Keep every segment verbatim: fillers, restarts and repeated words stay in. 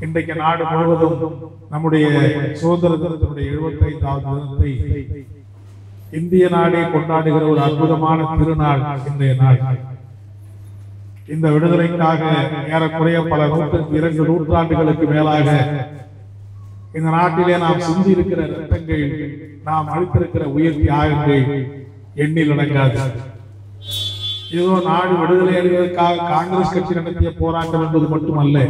இன்றைக்கு நாடு முழுவதும் நம்முடைய சுதந்திர தினத்தினுடைய எழுபத்தி ஐந்தாவது தினத்தை இந்திய நாடே கொண்டாடுகிற ஒரு அற்புதமான திருநாள் இன்றைய நாள். இந்த விடுதலைக்காக ஏறக்குறைய பல நூற்று இரண்டு நூற்றாண்டுகளுக்கு மேலாக இந்த நாட்டிலே நாம் சிந்தி இருக்கிற ரத்தங்கள், நாம் அளித்திருக்கிற உயிர் தியாகங்கள் எண்ணில் அடங்காது. ஏதோ நாடு விடுதலை அடைவதற்காக காங்கிரஸ் கட்சி நடத்திய போராட்டம் என்பது மட்டுமல்ல,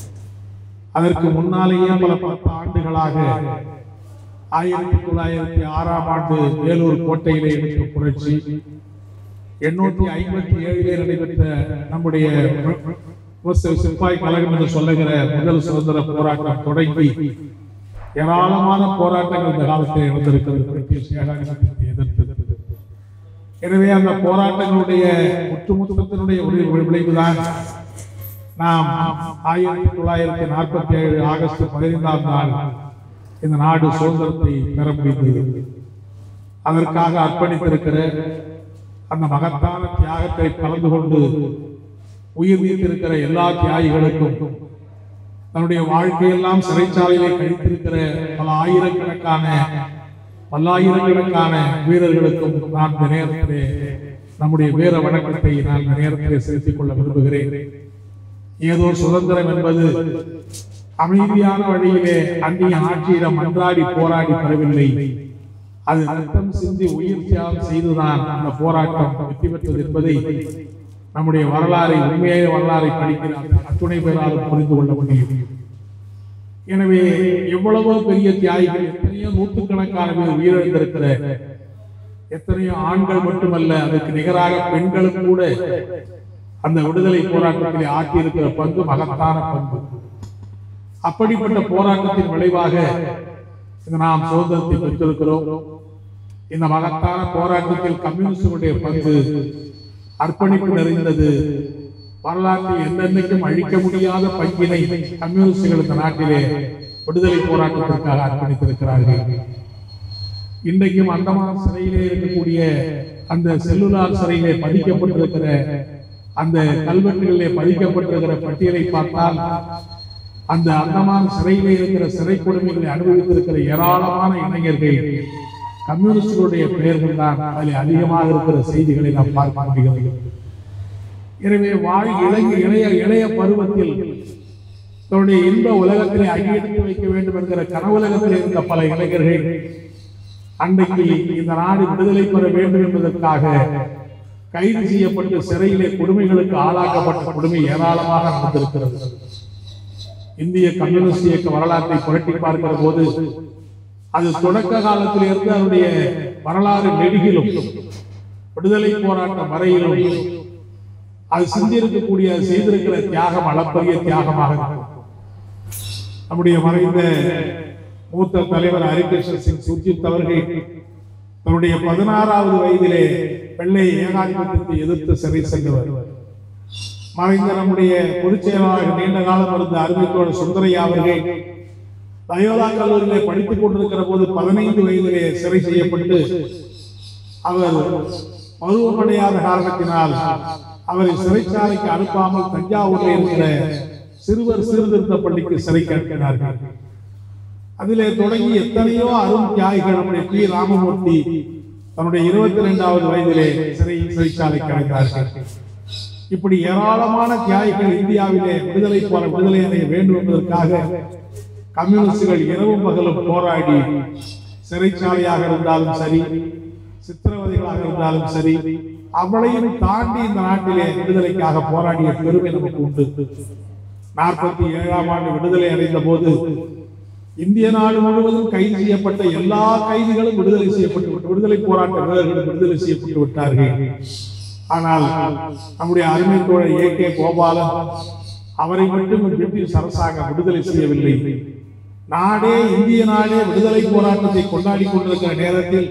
அதற்கு முன்னாலேயே பல பத்து ஆண்டுகளாக ஆயிரத்தி தொள்ளாயிரத்தி ஆறாம் ஆண்டு வேலூர் கோட்டையிலே எடுத்த புரட்சி, எண்ணூத்தி ஐம்பத்தி ஏழிலே நடைபெற்ற நம்முடைய சிப்பாய் கழகம் என்று சொல்லுகிற முதல் சுதந்திர போராட்டம் தொடங்கி ஏராளமான போராட்டங்கள் இந்த காலத்தில் நடந்திருக்கிறது பிரிட்டிஷ் ஏகாதிபத்தியத்தை எதிர்த்து. எனவே அந்த போராட்டங்களுடைய ஒட்டுமொத்தத்தினுடைய ஒரு விளைவுதான் நாம் ஆயிரத்தி தொள்ளாயிரத்தி நாற்பத்தி ஏழு ஆகஸ்ட் பதினைந்தாம் நாள் இந்த நாடு சுதந்திரத்தை பெற முடிந்தது. அதற்காக அர்ப்பணித்திருக்கிற அந்த மகத்தான தியாகத்தை கலந்து கொண்டு உயிர் நீத்திருக்கிற எல்லா தியாகிகளுக்கும், தன்னுடைய வாழ்க்கையெல்லாம் சிறைச்சாலையிலே கழித்திருக்கிற பல ஆயிரக்கணக்கான பல்லாயிரக்கணக்கான வீரர்களுக்கும் நான் இந்த நேரத்திலே நம்முடைய வீர வணக்கத்தை நான் இந்த நேரத்திலே செலுத்திக் கொள்ள விரும்புகிறேன். ஏதோ சுதந்திரம் என்பது அமைதியான வழியிலே அந்நிய ஆட்சியிடம் மன்றாடி போராடி பெறவில்லை. அது ரத்தம் சிந்தி உயிர் தியாகம் செய்துதான் அந்த போராட்டம் வெற்றி பெற்றது என்பதை நம்முடைய வரலாறை, உண்மையான வரலாறை படிக்கிறார் அத்துணை பேராலும் புரிந்து கொள்ள முடியும். எனவே எவ்வளவோ பெரிய தியாகிகள், எத்தனையோ நூற்றுக்கணக்கான பேர் உயிரிழந்திருக்கிற, எத்தனையோ ஆண்கள் மட்டுமல்ல, அதற்கு நிகராக பெண்களும் கூட அந்த விடுதலை போராட்டத்தில் ஆற்றியிருக்கிற பங்கு மகத்தான பங்கு. அப்படிப்பட்ட போராட்டத்தின் விளைவாக நாம் சுதந்திரத்தை பெற்றிருக்கிறோம். இந்த மகத்தான போராட்டத்தில் கம்யூனிஸ்டுடைய பங்கு அர்ப்பணிப்பு நிறைந்தது. வரலாற்றில் என்னென்னைக்கும் அழிக்க முடியாத பங்கினை கம்யூனிஸ்டுகள் இந்த நாட்டிலே விடுதலை போராட்டத்திற்காக அர்ப்பணித்திருக்கிறார்கள். இன்றைக்கும் அந்தமான் சிறையிலே இருக்கக்கூடிய அந்த செல்லுலார் சிறையிலே பதிக்கப்பட்டிருக்கிற அந்த கல்வெட்டுகளிலே பதிக்கப்பட்டிருக்கிற பட்டியலை பார்த்தால் அந்த அந்தமான் சிறையிலே இருக்கிற சிறை கொடுமைகளை அனுபவித்திருக்கிற ஏராளமான இளைஞர்கள் கம்யூனிஸ்டுகளுடைய பெயர்கள் தான் அதில் அதிகமாக இருக்கிற செய்திகளை நாம் பார்க்க முடிகிறது. எனவே வாழ் இளைய இளைய இளைய பருவத்தில் தன்னுடைய இன்ப உலகத்திலே அடியெடுத்து வைக்க வேண்டும் என்கிற கனவுலகத்தில் இருந்த பல இளைஞர்கள் அன்றைக்கு இந்த நாடு விடுதலை பெற வேண்டும் என்பதற்காக கைது செய்யப்பட்டு சிறையிலே கொடுமைகளுக்கு ஆளாக்கப்பட்ட கொடுமை ஏராளமாக நடந்திருக்கிறது. இந்திய கம்யூனிஸ்ட் இயக்க வரலாற்றை புரட்டி பார்க்கிற போது அது தொடக்க காலத்தில் இருந்து அதனுடைய வரலாறு நெடுகிலும் விடுதலை போராட்டம் வரையிலும் அது செஞ்சிருக்கக்கூடிய செய்திருக்கிற தியாகம் அளப்பரிய தியாகமாக இருக்கும். நம்முடைய மறைந்த மூத்த தலைவர் ஹரிகிருஷ்ண சிங் சுர்ஜித் அவர்கள் தன்னுடைய பதினாறாவது வயதிலே வெள்ளை ஏகாதிபத்தியத்தை எதிர்த்து சிறை சென்றவர். மறைந்த நம்முடைய பொதுச் செயலாளர் நீண்ட காலம் இருந்த அருமைத்தோழர் சுந்தரையா அவர்கள் லயோலா கல்லூரியிலே படித்துக் கொண்டிருக்கிற போது பதினைந்து வயதிலே சிறை செய்யப்பட்டு அவர் பருவமடையாத காரணத்தினால் அவரை சிறைச்சாலைக்கு அனுப்பாமல் தஞ்சாவூரில் இருக்கிற சிறுவர் சீர்திருத்த பள்ளிக்கு சிறை அனுப்பினார்கள். அதிலே தொடங்கி எத்தனையோ அரும் தியாகிகள், நம்முடைய பி ராமமூர்த்தி தன்னுடைய இருபத்தி இரண்டாவது வயதிலே சிறை சிறைச்சாலைக்கு அடைந்தார்கள். இப்படி ஏராளமான தியாகிகள் இந்தியாவிலே விடுதலை போற விடுதலை அடைய வேண்டும் என்பதற்காக கம்யூனிஸ்டுகள் இரவும் பகலும் போராடி சிறைச்சாலையாக இருந்தாலும் சரி, சித்திரவதைகளாக இருந்தாலும் சரி, அவளையும் தாண்டி இந்த நாட்டிலே விடுதலைக்காக போராடிய பெருமை நமக்கு உண்டு. நாற்பத்தி ஏழாம் ஆண்டு விடுதலை அடைந்த போது இந்திய நாடு முழுவதும் கைது செய்யப்பட்ட எல்லா கைதிகளும் விடுதலை செய்யப்பட்டு விடுதலை போராட்ட வீரர்களும் விடுதலை செய்யப்பட்டு விட்டார்கள். ஆனால் நம்முடைய அருமை தோழர் ஏ கே கோபாலன் அவரை மட்டும் பிரிட்டிஷ் அரசாங்கம் விடுதலை செய்யவில்லை. நாடே இந்திய நாடே விடுதலை போராட்டத்தை கொண்டாடி கொண்டிருக்கிற நேரத்தில்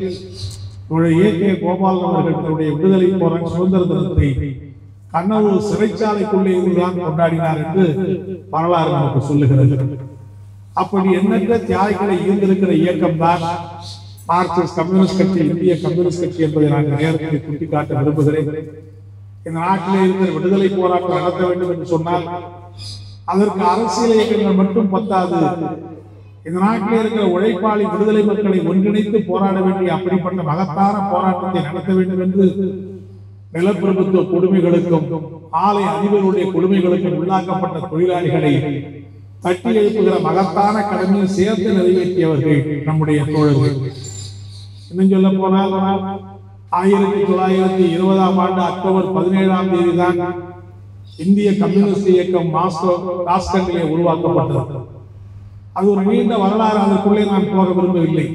ஏ கே கோபாலன் அவர்கள் தன்னுடைய விடுதலை போராட்ட சுதந்திர தினத்தை கண்ணூர் சிறைச்சாலைக்குள்ளே இருந்துதான் கொண்டாடினார் என்று வரலாறு நமக்கு சொல்லுகிறது. அப்படி எண்ணற்ற தியாகிகளை ஈர்ந்திருக்கிற இயக்கம் தான் மார்க்சிஸ்ட் கம்யூனிஸ்ட் கட்சி, இந்திய கம்யூனிஸ்ட் கட்சி என்பதை நான் நேரத்தில் சுட்டிக்காட்ட விரும்புகிறேன். இந்த நாட்டிலே இருக்கிற விடுதலை போராட்டம் நடத்த வேண்டும் என்று சொன்னால் அதற்கு அரசியல் இயக்கங்கள் மட்டும் பத்தாது. இந்த நாட்டில் இருக்கிற உழைப்பாளி விடுதலை மக்களை ஒன்றிணைத்து போராட வேண்டிய அப்படிப்பட்ட மகத்தான போராட்டத்தை நடத்த வேண்டும் என்று நிலப்பிரபுத்துவ கொடுமைகளுக்கும் ஆலை அதிபர்களுடைய கொடுமைகளுக்கும் உள்ளாக்கப்பட்ட தொழிலாளிகளை தட்டி எழுப்புகிற மகத்தான கடமையை சேர்த்து நிறைவேற்றியவர்கள் நம்முடைய தோழர்கள். இன்னும் சொல்ல போனால் ஆயிரத்தி தொள்ளாயிரத்தி இருபதாம் ஆண்டு அக்டோபர் பதினேழாம் தேதி தான் இந்திய கம்யூனிஸ்ட் இயக்கம் மாஸ்கோ டாஸ்கண்டிலே உருவாக்கப்பட்டது. அது ஒரு நீண்ட வரலாறு, அதற்குள்ளே நான் போக விரும்பவில்லை.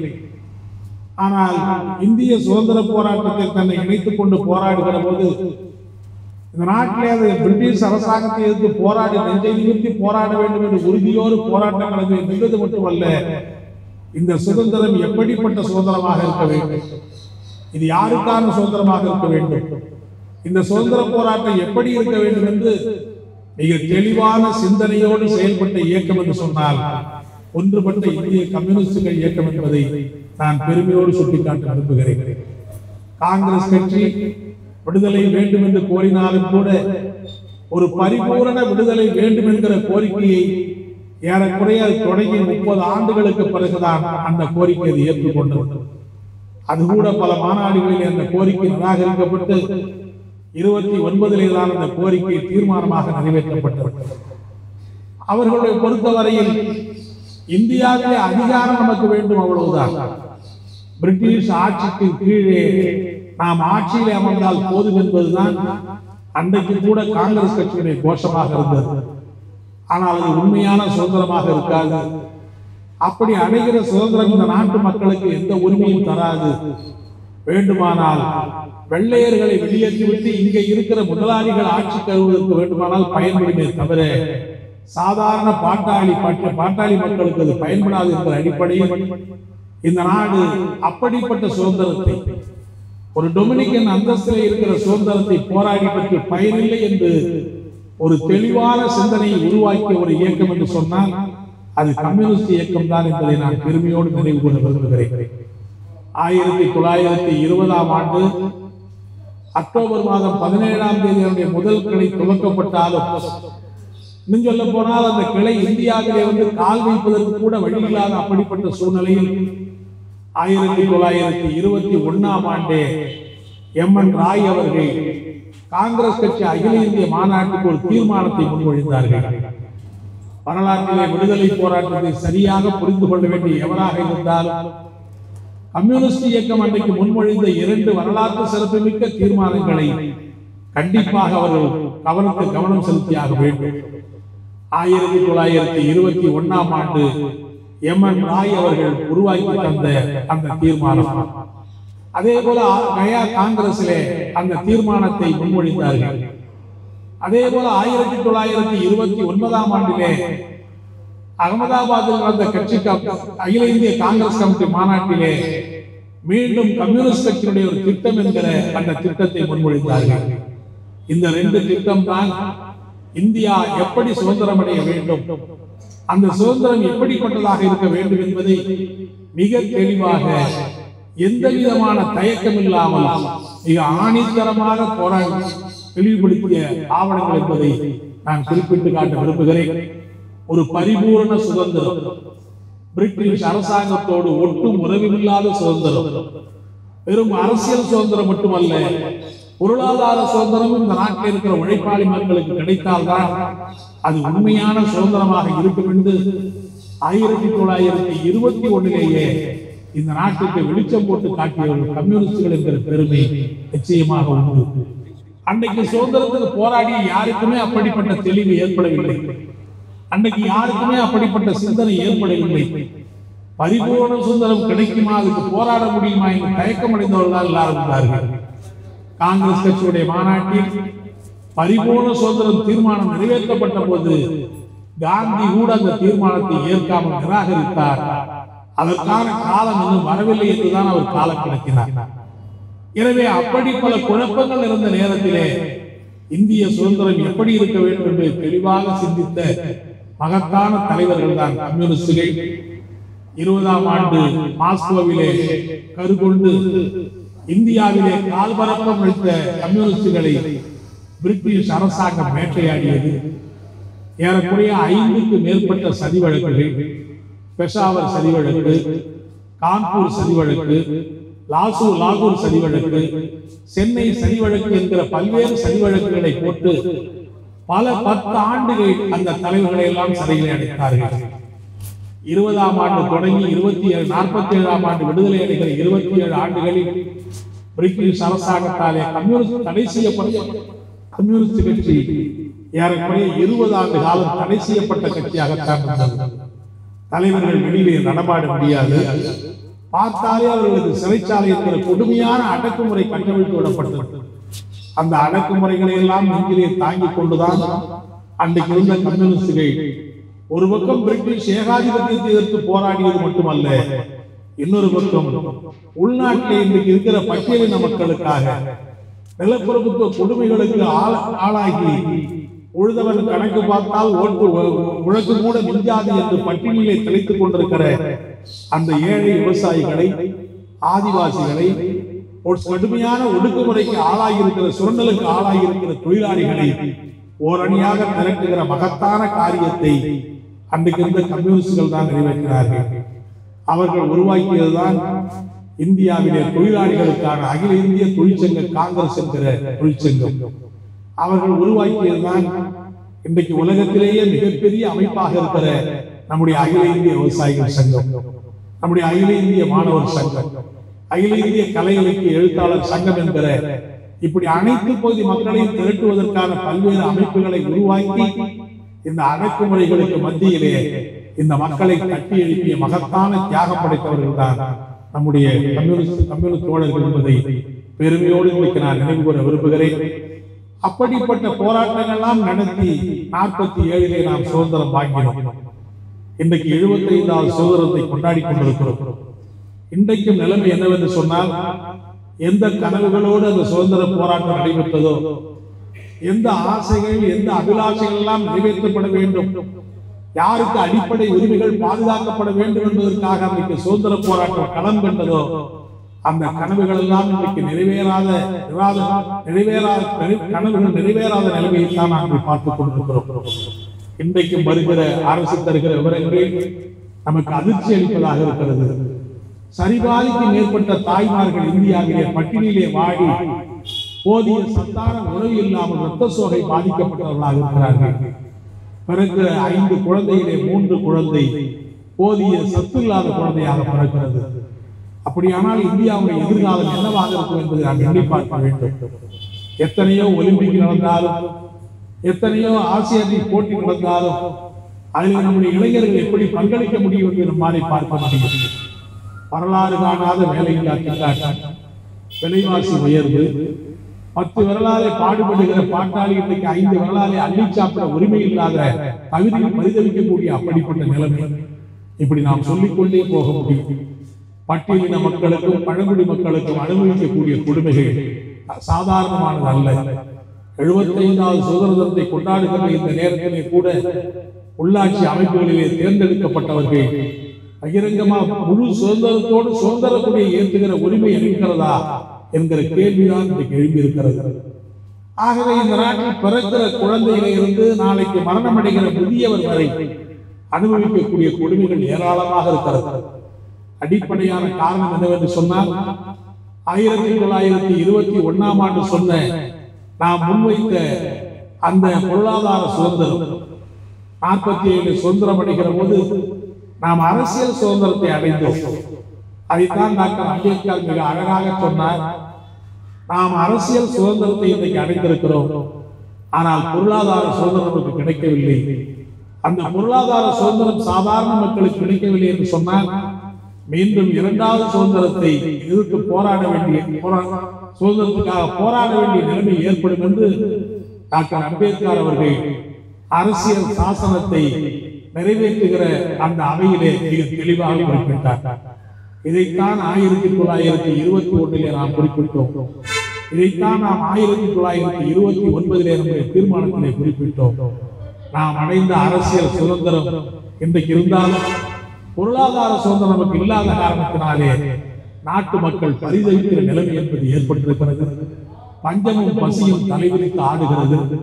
ஆனால் இந்திய சுதந்திர போராட்டத்தில் தன்னை இணைத்துக் கொண்டு போராடுகிற போது இந்த நாட்டிலே அது பிரிட்டிஷ் அரசாங்கத்தை எதிர்த்து போராடி நெஞ்சை நிமிர்த்தி போராட வேண்டும் என்று உறுதியோடு போராட்டங்களை நின்றது மட்டுமல்ல, இந்த சுதந்திரம் எப்படிப்பட்ட சுதந்திரமாக இருக்க வேண்டும், இது யாருக்கான சுதந்திரமாக இருக்க வேண்டும், இந்த சுதந்திர போராட்டம் எப்படி இருக்க வேண்டும் என்று மிக தெளிவான சிந்தனையோடு செயல்பட்ட இயக்கம் என்று சொன்னால் ஒன்றுபட்ட இந்திய கம்யூனிஸ்டுகள் இயக்கம் என்பதை நான் பெருமையோடு சுட்டிக்காட்ட விரும்புகிறேன். காங்கிரஸ் கட்சி விடுதலை வேண்டும் என்று கோரினாலும் கூட ஒரு பரிபூரண விடுதலை வேண்டும் என்கிற கோரிக்கையை ஏறக்குறைய தொடங்கி முப்பது ஆண்டுகளுக்கு பிறகுதான் அந்த கோரிக்கையை ஏற்றுக்கொண்டது. அது கூட பல மாநாடுகளில் அந்த கோரிக்கை நிராகரிக்கப்பட்டு இருபத்தி ஒன்பதிலே தான் அந்த கோரிக்கை தீர்மானமாக நிறைவேற்றப்பட்டது. அவர்களுடைய பொறுத்தவரையில் இந்தியாவிலே அதிகாரம் நமக்கு வேண்டும், அவ்வளவுதான். பிரிட்டிஷ் ஆட்சிக்கு கீழே நாம் ஆட்சியிலே அமர்ந்தால் போதும் என்பதுதான் அன்றைக்கு கூட காங்கிரஸ் கட்சியுடைய கோஷமாக இருந்தது. ஆனால் அது உண்மையான சுதந்திரமாக இருக்காது. அப்படி அடைகிற சுதந்திரம் இந்த நாட்டு மக்களுக்கு எந்த உரிமையும் தராது. வேண்டுமானால் வெள்ளையர்களை வெளியேற்றிவிட்டு இங்கே இருக்கிற முதலாளிகள் ஆட்சி தருவதற்கு வேண்டுமானால் பயன்படுமே தவிர சாதாரண பாட்டாளி பாட்டாளி மக்களுக்கு அது பயன்படாது என்ற அடிப்படையில் இந்த நாடு அப்படிப்பட்ட சுதந்திரத்தை, ஒரு டொமினிக்கன் அந்தஸ்தில் இருக்கிற சுதந்திரத்தை போராடி பெற்று பயனில்லை என்று ஒரு தெளிவான சிந்தனையை உருவாக்கிய ஒரு இயக்கம் என்று சொன்னால் அது கம்யூனிஸ்ட் இயக்கம் தான் என்பதை நான் பெருமையோடு நினைவு கூற விரும்புகிறேன். ஆயிரத்தி தொள்ளாயிரத்தி இருபதாம் ஆண்டு அக்டோபர் மாதம் பதினேழாம் தேதி முதல் கிளை துவக்கப்பட்டாலும் இன்னும் சொல்ல போனால் அந்த கிளை இந்தியாவிலே வந்து கால் வைப்பதற்கு கூட வழி இல்லாத அப்படிப்பட்ட சூழ்நிலையில் ஆயிரத்தி தொள்ளாயிரத்தி இருபத்தி ஒன்னாம் ஆண்டே எம் என் ராய் அவர்கள் காங்கிரஸ் கட்சி அகில இந்திய மாநாட்டுக்கு ஒரு தீர்மானத்தை முன்மொழிந்தார்கள். வரலாற்றிலே விடுதலை போராட்டத்தை சரியாக புரிந்து கொள்ள வேண்டிய எவராக இருந்தாலும் கம்யூனிஸ்ட் இயக்கம் அன்றைக்கு முன்மொழிந்த இரண்டு வரலாற்று சிறப்புமிக்க தீர்மானங்களை கண்டிப்பாக அவர்கள் கவனத்தை கவனம் செலுத்தியாக வேண்டும். ஆயிரத்தி தொள்ளாயிரத்தி இருபத்தி ஒன்னாம் ஆண்டு எம் என் ராய் அவர்கள் உருவாக்கி தந்த அந்த தீர்மானம், அதே போல கயா காங்கிரஸிலே அந்த தீர்மானத்தை முன்மொழிந்தார்கள். அதே போல ஆயிரத்தி தொள்ளாயிரத்தி இருபத்தி ஒன்பதாம் ஆண்டிலே அகமதாபாத்தில் நடந்த கட்சி அகில இந்திய காங்கிரஸ் கமிட்டி மாநாட்டிலே மீண்டும் கம்யூனிஸ்ட் கட்சியினுடைய ஒரு திட்டம் என்கிற அந்த திட்டத்தை முன்மொழிந்தார்கள். இந்த ரெண்டு திட்டம் தான் இந்தியா எப்படி சுதந்திரம் அடைய வேண்டும், அந்த சுதந்திரம் எப்படிப்பட்டதாக இருக்க வேண்டும் என்பதை மிக தெளிவாக எந்த விதமான தயக்கம் இல்லாமல் மிக ஆணித்தரமாக போராடி தெளிவுபடுத்திய ஆவணங்கள் என்பதை நான் குறிப்பிட்டு காட்ட விரும்புகிறேன். ஒரு பரிபூர்ண சுதந்திரம், பிரிட்டிஷ் அரசாங்கத்தோடு ஒட்டும் உறவில்லாத சுதந்திரம், வெறும் அரசியல் சுதந்திரம் மட்டுமல்ல, பொருளாதார சுதந்திரம் இந்த நாட்டில் இருக்கிற உழைப்பாளி மக்களுக்கு கிடைத்தால்தான் அது உண்மையான சுதந்திரமாக இருக்கும் என்று ஆயிரத்தி தொள்ளாயிரத்தி இருபத்தி ஒன்னிலேயே இந்த நாட்டுக்கு வெளிச்சம் போட்டு காட்டியவர்கள் கம்யூனிஸ்டுகள் என்கிற பெருமை நிச்சயமாக உண்டு. அன்றைக்கு சுதந்திரத்துக்கு போராடி யாருக்குமே அப்படிப்பட்ட தெளிவு ஏற்படவில்லை. அன்றைக்கு யாருக்குமே அப்படிப்பட்ட சிந்தனை ஏற்படவில்லை. பரிபூர்ண சுதந்திரம் கிடைக்குமா, அதுக்கு போராட முடியுமா என்று தயக்கம் அடைந்தவர்கள் எல்லாரும் இருந்தார்கள். காங்கிரஸ் கட்சியுடைய மாநாட்டில் பரிபூர்ண சுதந்திரம் தீர்மானம் நிறைவேற்றப்பட்ட போது காந்தி கூட அந்த தீர்மானத்தை ஏற்காமல் நிராகரித்தார். அதற்கான காலம் இன்னும் வரவில்லை என்றுதான் அவர் காலம் கிடக்கிறார். எனவே அப்படி பல குழப்பங்கள் இருந்த நேரத்திலே இந்திய சுதந்திரம் எப்படி இருக்க வேண்டும் என்று தெளிவாக சிந்தித்த மகத்தான தலைவர்கள் தான் கம்யூனிஸ்டுகள். இருபதாம் ஆண்டு மாஸ்கோவிலே கருகொண்டு இந்தியாவிலே கால்பரப்பம் வைத்த கம்யூனிஸ்டுகளை பிரிட்டிஷ் அரசாங்கம் வேட்டையாடியது. ஏறக்குறைய ஐந்துக்கு மேற்பட்ட சதி வழக்குகள், பெஷாவர் சதி வழக்கு, கான்பூர் சதி வழக்கு, லாசூர் லாகூர் சதி வழக்கு, சென்னை சதி வழக்கு என்கிற பல்வேறு சதி வழக்குகளை போட்டு பல பத்து ஆண்டுகள் அந்த தலைவர்களை எல்லாம் சிறைகளை அடைத்தார்கள். இருபதாம் ஆண்டு தொடங்கி இருபத்தி ஏழு நாற்பத்தி ஏழாம் ஆண்டு விடுதலை அடைகிற இருபத்தி ஏழு ஆண்டுகளில் பிரிட்டிஷ் அரசாங்கத்தாலே கம்யூனிஸ்ட் தடை செய்யப்பட்ட கம்யூனிஸ்ட் கட்சி ஏறக்குறைய இருபது ஆண்டு காலம் தடை செய்யப்பட்ட கட்சியாகத்தான் இருந்தது. தலைவர்கள் வெளியிலே நடமாட முடியாது. பார்த்தாலே அவர்களுக்கு சிறைச்சாலை என்கிற கொடுமையான அடக்குமுறை கட்டவிழ்த்து விடப்பட்டது. அந்த அடக்குமுறைகளை எல்லாம் நெஞ்சிலே தாங்கிக் கொண்டுதான் அன்றைக்கு இருந்த கம்யூனிஸ்டுகள் ஒரு பக்கம் பிரிட்டிஷ் ஏகாதிபத்தியத்தை எதிர்த்து போராடியது மட்டுமல்ல, இன்னொரு பக்கம் உள்நாட்டிலே இன்றைக்கு இருக்கிற பட்டியலின மக்களுக்காக நிலப்பிரபுத்துவ கொடுமைகளுக்கு ஆளாகி உழுதவன் கணக்கு பார்த்தால் ஓட்டு உழக்கு கூட மிஞ்சாது என்று பட்டியலிலே திளைத்துக் கொண்டிருக்கிற அந்த ஏழை விவசாயிகளை, ஆதிவாசிகளை, கடுமையான ஒடுக்குமுறைக்கு ஆளாகியிருக்கிற சுரண்டலுக்கு ஆளாகியிருக்கிற தொழிலாளிகளை ஓரணியாக திரட்டுகிற மகத்தான காரியத்தை அன்றைக்கு இருந்த கம்யூனிஸ்டுகள் தான் நிறைவேற்றினார்கள். அவர்கள் உருவாக்கியதுதான் இந்தியாவிலே தொழிலாளிகளுக்கான அகில இந்திய தொழிற்சங்க காங்கிரஸ் என்கிற தொழிற்சங்கம். அவர்கள் உருவாக்கியதுதான் இன்றைக்கு உலகத்திலேயே மிகப்பெரிய அமைப்பாக இருக்கிற நம்முடைய அகில இந்திய விவசாயிகள் சங்கம், நம்முடைய அகில இந்திய மாணவர் சங்கம், அகில இந்திய கலை இலக்கிய எழுத்தாளர் சங்கம் என்கிற இப்படி அனைத்து பகுதி மக்களையும் திரட்டுவதற்கான பல்வேறு அமைப்புகளை உருவாக்கி இந்த அடக்குமுறைகளுக்கு மத்தியிலே இந்த மக்களை கட்டி எழுப்பிய மகத்தான தியாகம் படைத்தவர்கள் தான் நம்முடைய கம்யூனிஸ்ட் கம்யூனிஸ்ட் தோழர்கள் என்பதை பெருமையோடு இன்றைக்கு நான் நினைவு கூற விரும்புகிறேன். அப்படிப்பட்ட போராட்டங்கள்லாம் நடத்தி நாற்பத்தி ஏழிலே நாம் சுதந்திரம் வாங்கினோம். இன்றைக்கு எழுபத்தி ஐந்தாவது சுதந்திரத்தை கொண்டாடி கொண்டிருக்கிறோம். இன்றைக்கும் நிலைமை என்னவென்று சொன்னால், எந்த கனவுகளோடு அந்த சுதந்திர போராட்டம் நடைபெற்றதோ, எந்த ஆசைகள் எந்த அபிலாஷைகள் எல்லாம் நிறைவேற்றப்பட வேண்டும், யாருக்கு அடிப்படை உரிமைகள் பாதுகாக்கப்பட வேண்டும் என்பதற்காக அன்றைக்கு சுதந்திர போராட்டம் களம் கண்டதோ, அந்த கனவுகள் எல்லாம் இன்றைக்கு நிறைவேறாத நிறைவேறாத கனவுகள் நிறைவேறாத நிலைமையில் தான் நாங்கள் பார்த்துக் கொண்டிருக்கிறோம். இன்றைக்கும் வருகிற அரசு தருகிற விவரங்கள் நமக்கு அதிர்ச்சி அளிப்பதாக இருக்கிறது. சரிபாதிக்கு மேற்பட்ட தாய்மார்கள் இந்தியாவிலே பட்டினியிலே வாடி போதிய சத்தான உணவு இல்லாமல் இரத்த சோகை பாதிக்கப்பட்டவர்களாக இருக்கிறார்கள். பிறகு ஐந்து குழந்தையிலே மூன்று குழந்தை போதிய சத்து இல்லாத குழந்தையாக பிறக்கிறது. அப்படியானால் இந்தியாவுடைய எதிர்காலம் என்னவாக இருக்கும் என்பதை நாம் எண்ணி பார்க்க வேண்டும். எத்தனையோ ஒலிம்பிக் நடந்தாலும், எத்தனையோ ஆசிய போட்டி நடந்தாலும் அதில் நம்முடைய இளைஞர்கள் எப்படி பங்களிக்க முடியும் என்று நம்மாலை பார்க்க முடியும். வரலாறு காணாத வேலையில்லா திண்டாட்டம், விலைவாசி உயர்வு, பத்து வரலாறை பாடுபடுகிற பாட்டாளி இன்றைக்கு ஐந்து வரலாறை அள்ளி சாப்பிட உரிமை இல்லாத பகுதியில் பரிதவிக்கக்கூடிய அப்படிப்பட்ட நிலைமை. இப்படி நாம் சொல்லிக்கொண்டே போக முடியும். பட்டியலின மக்களுக்கும் பழங்குடி மக்களுக்கும் அனுபவிக்கக்கூடிய கொடுமைகள் சாதாரணமானது அல்ல. எழுபத்தி ஐந்தாவது சுதந்திரத்தை கொண்டாடுகிற இந்த நேரத்திலே கூட உள்ளாட்சி அமைப்புகளிலே தேர்ந்தெடுக்கப்பட்டவர்கள் பகிரங்கமா முழு சுதந்திரத்தோடு சுதந்திர கொடியை ஏற்றுகிற உரிமை இருக்கிறதா என்கிற கேள்விதான் இன்றைக்கு எழுப்பியிருக்கிறது. ஆகவே இந்த நாட்டில் பிறக்கிற குழந்தையில இருந்து நாளைக்கு மரணம் அடைகிற முதியவர் வரை அனுபவிக்கக்கூடிய கொடுமைகள் ஏராளமாக இருக்கிறது. அடிப்படையான காரணம் என்னவென்று சொன்னால், ஆயிரத்தி தொள்ளாயிரத்தி இருபத்தி ஒன்னாம் ஆண்டு சொன்ன நாம் முன்வைத்த அந்த பொருளாதார சுதந்திரம், நாற்பத்தி ஏழு சுதந்திரம் அடைகிற போது நாம் அரசியல் சுதந்திரத்தை அடைந்தோம். அதைத்தான் டாக்டர் அம்பேத்கர் மிக அழகாக சொன்னார். நாம் அரசியல் சுதந்திரத்தை இன்றைக்கு அடைந்திருக்கிறோம், ஆனால் பொருளாதார சுதந்திரம் நமக்கு கிடைக்கவில்லை. அந்த பொருளாதார சுதந்திரம் சாதாரண மக்களுக்கு கிடைக்கவில்லை என்று சொன்னால் மீண்டும் இரண்டாவது சுதந்திரத்தை எதிர்த்து போராட வேண்டிய சுதந்திரத்துக்காக போராட வேண்டிய நிலைமை ஏற்படும் என்று டாக்டர் அம்பேத்கர் அவர்கள் அரசியல் சாசனத்தை நிறைவேற்றுகிற அந்த அவையிலே மிக தெளிவாக குறிப்பிட்டார். இதைத்தான் ஆயிரத்தி தொள்ளாயிரத்தி இருபத்தி ஒன்றிலே நாம் குறிப்பிட்டோம். இதைத்தான் நாம் ஆயிரத்தி தொள்ளாயிரத்தி இருபத்தி ஒன்பதிலே நம்முடைய தீர்மானத்திலே குறிப்பிட்டோம். நாம் அடைந்த அரசியல் சுதந்திரம் இன்றைக்கு இருந்தாலும் பொருளாதார சுதந்திரம் நமக்கு இல்லாத காரணத்தினாலே நாட்டு மக்கள் பரிதவிக்கிற நிலைமை என்பது ஏற்பட்டிருக்கிறது. பஞ்சமும் பசியும் தலைவிரித்து ஆடுகிறது.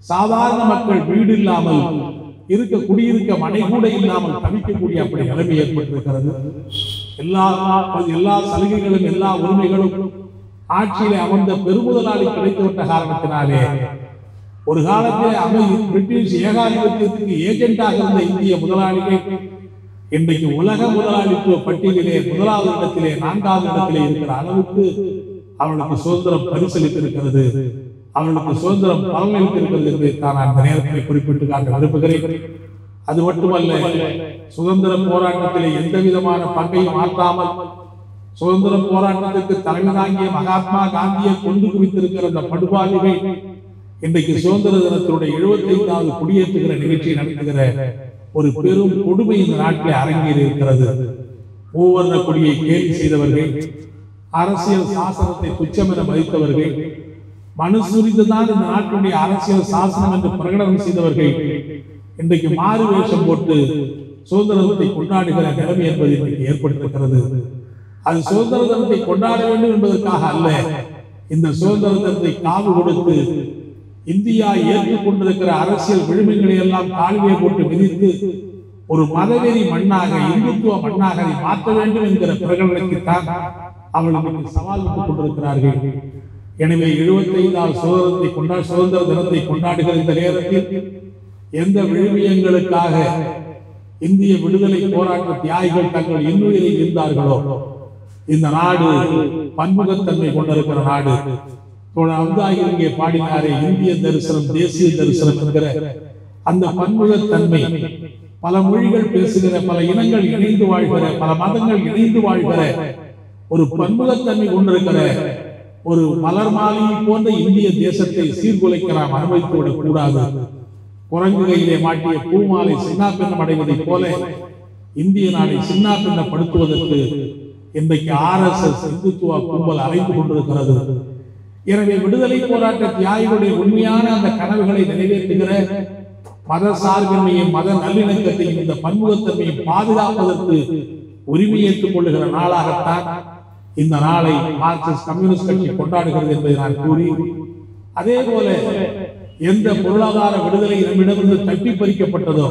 சாதாரண மக்கள் வீடு இல்லாமல் இருக்க குடியிருக்க மனை கூட இல்லாமல் தவிக்கக்கூடிய அப்படி நிலைமை ஏற்பட்டிருக்கிறது. எல்லா எல்லா சலுகைகளும் எல்லா உரிமைகளும் ஆட்சியிலே அமர்ந்த பெருமுதலாளி கிடைத்துவிட்ட காரணத்தினாலே ஒரு காலத்தில் அமை பிரிட்டிஷ் ஏகாதிபத்தியத்துக்கு ஏஜென்டாக இருந்த இந்திய முதலாளிகள் இன்றைக்கு உலக முதலாளித்துவ பட்டியலிலே முதலாவது இடத்திலே நான்காவது இடத்திலே இருக்கிற அளவுக்கு அவர்களுக்கு சுதந்திரம் பரிசளித்திருக்கிறது, அவர்களுக்கு சுதந்திரம் பலனளித்திருக்கிறது என்பதை தான் நான் இந்த நேரத்தில் குறிப்பிட்டு காட்ட விரும்புகிறேன். அது மட்டுமல்ல, சுதந்திர போராட்டத்திலே எந்த விதமான பங்கையும் ஆற்றாமல் சுதந்திர போராட்டத்திற்கு தலைமை தாங்கிய மகாத்மா காந்தியை கொண்டு குவித்திருக்கிற அந்த படுபாடுகள் இன்றைக்கு சுதந்திர தினத்தினுடைய எழுபத்தி ஐந்தாவது குடியேற்றுகிற நிகழ்ச்சியை நடத்துகிற ஒரு பெரும் கொடுமை இந்த நாட்டில் அரங்கேறி இருக்கிறது. மூவர்ண கொடியை கேலி செய்தவர்கள், அரசியல் சாசனத்தை துச்சம் என மதித்தவர்கள், மனுசுரிந்துதான் இந்த நாட்டினுடைய அரசியல் சாசனம் என்று பிரகடனம் செய்தவர்கள் இன்றைக்கு மாறு வேஷம் போட்டு சுதந்திரத்தை கொண்டாடுகிற நிலைமை என்பது இன்றைக்கு ஏற்பட்டிருக்கிறது. அது சுதந்திர தினத்தை கொண்டாட வேண்டும் என்பதற்காக அல்ல, இந்த சுதந்திர தினத்தை காவு கொடுத்து இந்தியா ஏற்றுக்கொண்டிருக்கிற அரசியல் விழுமைகளை எல்லாம் கால்வியை போட்டு விதித்து ஒரு மதவெறி மண்ணாக இந்துத்துவ மண்ணாக அதை மாற்ற வேண்டும் என்கிற பிரகடனத்திற்காக அவர்களுக்கு சவால் விட்டுக் கொண்டிருக்கிறார்கள். எனவே எழுபத்தி ஐந்தாவது சுதந்திரத்தை கொண்டா சுதந்திர தினத்தை கொண்டாடுகிற இந்த நேரத்தில் எந்த விழுமியங்களுக்காக இந்திய விடுதலை போராட்ட தியாகிகள் தங்கள் இன்னுயிரை இருந்தார்களோ, இந்த நாடு பன்முகத்தன்மை கொண்டிருக்கிற நாடு. இங்கே பாடினாரே இந்திய தரிசனம் தேசிய தரிசனம் என்கிற அந்த பன்முகத்தன்மை, பல மொழிகள் பேசுகிற, பல இனங்கள் இணைந்து வாழ்கிற, பல மதங்கள் இணைந்து வாழ்கிற ஒரு பன்முகத்தன்மை கொண்டிருக்கிற ஒரு மலர் மாலை போன்ற இந்திய தேசத்தை சீர்குலைக்க நாம் அனுமதித்து விடக் கூடாது. குரங்கு கையிலே மாட்டிய பூமாலை சின்னா பின்னம் அடைவதைப் போல இந்திய நாடை சின்னா பின்னப்படுத்துவதற்கு இன்றைக்கு ஆர் எஸ் எஸ் இந்துத்துவ கும்பல் அழைத்துக் கொண்டிருக்கிறது. எனவே விடுதலை போராட்ட தியாகிகளுடைய உண்மையான அந்த கனவுகளை நிறைவேற்றுகிற மத சார்பின்மையும் மத நல்லிணக்கத்தையும் இந்த பன்முகத்தன்மையை பாதுகாப்பதற்கு உரிமை ஏற்றுக் கொள்ளுகிற நாளாகத்தான் இந்த நாளை மார்க்சிஸ்ட் கம்யூனிஸ்ட் கட்சி கொண்டாடுகிறது என்பதை நான் கூறி, அதே போல எந்த பொருளாதார விடுதலை நம்மிடமிருந்து தட்டி பறிக்கப்பட்டதோ,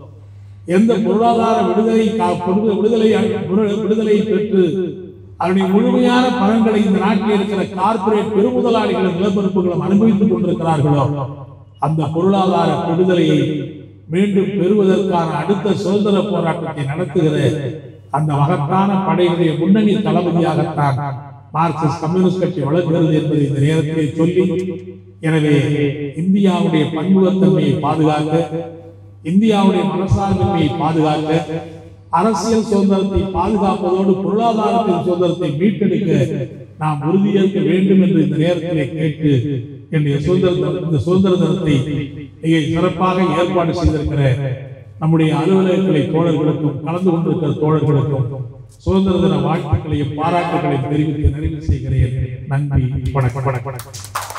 எந்த பொருளாதார விடுதலை விடுதலை விடுதலை பெற்று அதனுடைய முழுமையான பலன்களை இந்த நாட்டில் இருக்கிற கார்பரேட் பெருமுதலாளிகளும் நிலப்பரப்புகளும் அனுபவித்துக் கொண்டிருக்கிறார்களோ, அந்த பொருளாதார விடுதலையை மீண்டும் பெறுவதற்கான அடுத்த சுதந்திர போராட்டத்தை நடத்துகிற அந்த மகத்தான படைகளுடைய முன்னணி தளபதியாகத்தான் மார்க்சிஸ்ட் கம்யூனிஸ்ட் கட்சி வளர்கிறது என்பதை இந்த நேரத்திலே சொல்லி, எனவே இந்தியாவுடைய பன்முகத்தன்மையை பாதுகாக்க, இந்தியாவுடைய மனசார்பின்மையை பாதுகாக்க, அரசியல் சுதந்திரத்தை பாதுகாப்பதோடு பொருளாதாரத்தின் சுதந்திரத்தை மீட்டெடுக்க நாம் உறுதியேற்க வேண்டும் என்று இந்த நேரத்திலே கேட்டு, என்னுடைய சுதந்திர இந்த சுதந்திர தினத்தை மிக சிறப்பாக ஏற்பாடு செய்திருக்கிற நம்முடைய அலுவலகங்களை தோழர்களுக்கும் கலந்து கொண்டிருக்கிற தோழர்களுக்கும் சுதந்திர தின வாழ்த்துக்களையும் பாராட்டுகளையும் தெரிவித்து நிறைவு செய்கிறேன். நன்றி, வணக்கம்.